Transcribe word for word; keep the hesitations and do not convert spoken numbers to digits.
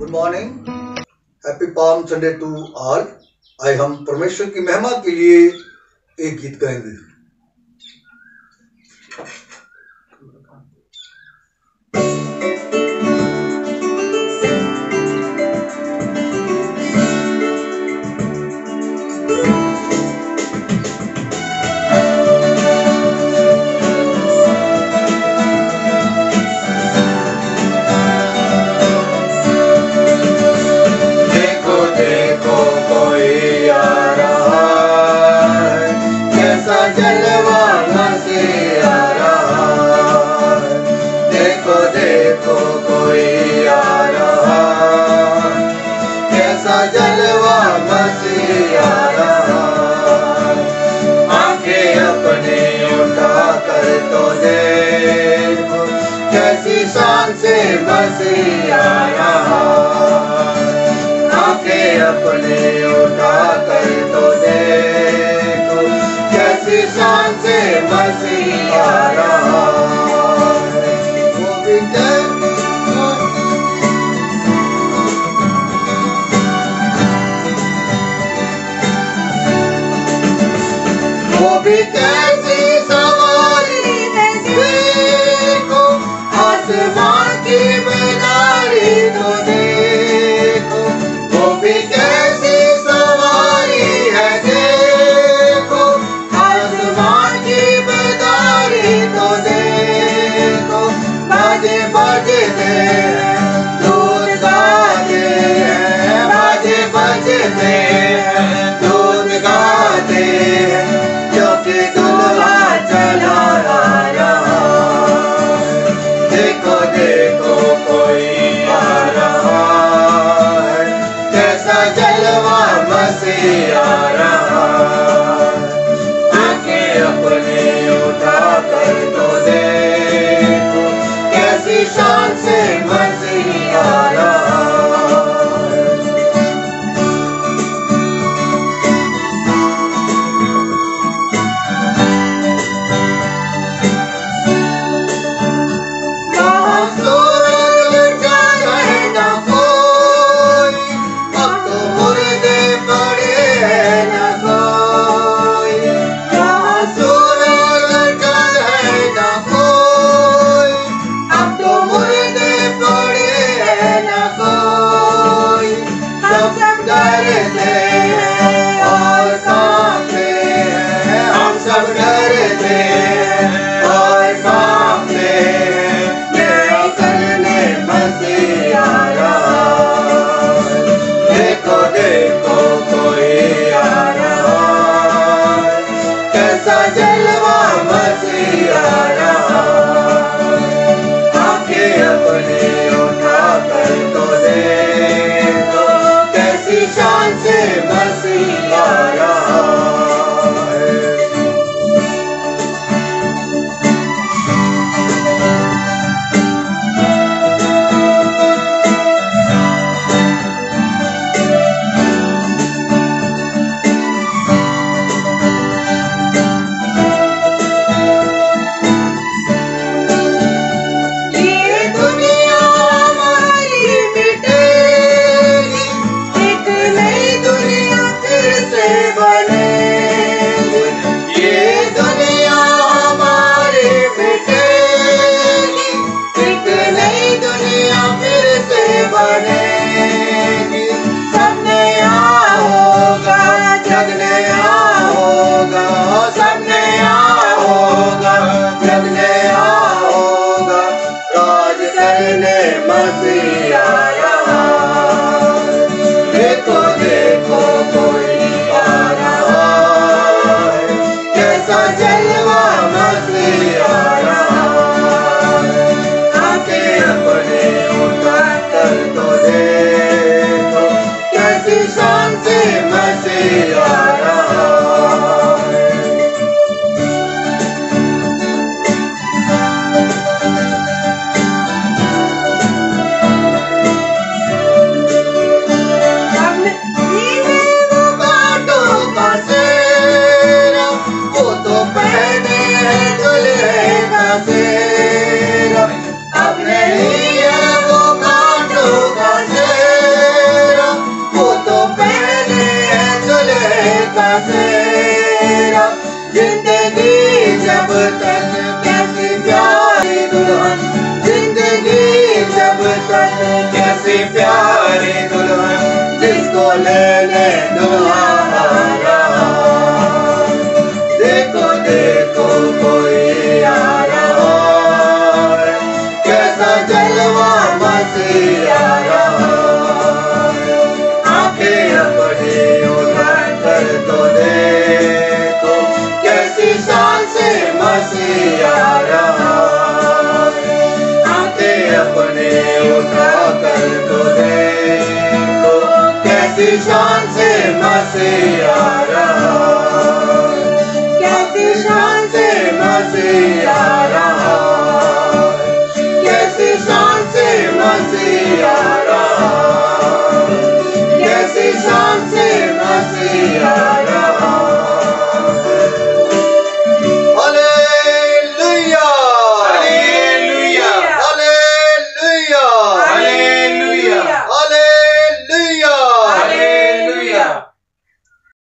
Good morning, happy Palm Sunday to all. आज हम परमेश्वर की महिमा के लिए एक गीत गाएंगे। जलवा मसीह आ रहा है, देखो देखो कोई आ रहा है, कैसा जलवा मसीह आ रहा है। आंखें अपने उठा कर तो देखो, कैसी शान से मसीह आ रहा है। आंखें अपने उठा कर तो देखो, कैसी शान से मसीह आ रहा है। वो भी वो भी कैसी सवारी देखो, आसमान की मीनारी तो लेने दुआरा। देखो देखो कोई आ रहा है, कैसा जलवा मसीह आ रहा है। आंखें अपनी उठा कर तो देखो, कैसी शान से मसीह आ रहा है। आंखें अपनी उठा कर तो देखो, कैसी शान से मसीह आ रहा है।